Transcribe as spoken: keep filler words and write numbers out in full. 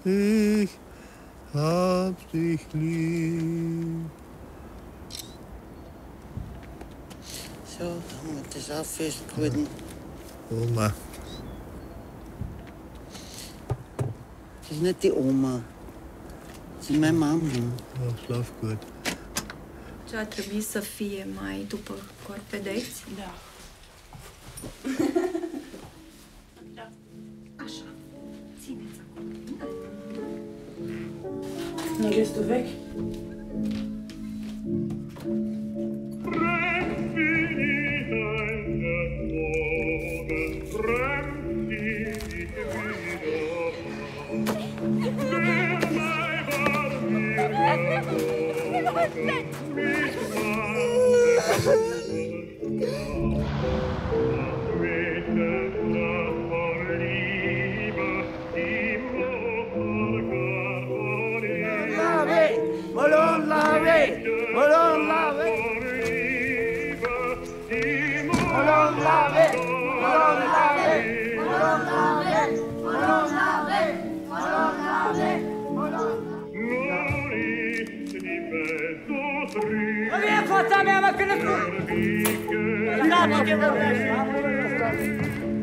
Ich hab dich lieb. Zo, dan moet het afwisselen. Oma. Het is net die oma. Het is mijn mama. Oh, slaap goed. Ce ar trebui să fie mai după corpedeți? Da. Da. Așa. Țineți acolo. Nu e destul vechi? Fața mea, mă, că ne...